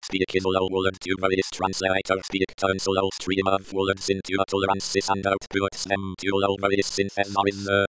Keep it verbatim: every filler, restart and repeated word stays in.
speak is low woolen tuber is translator speak turns low stream of woolens into utterances and outputs them to lower is synthesizer.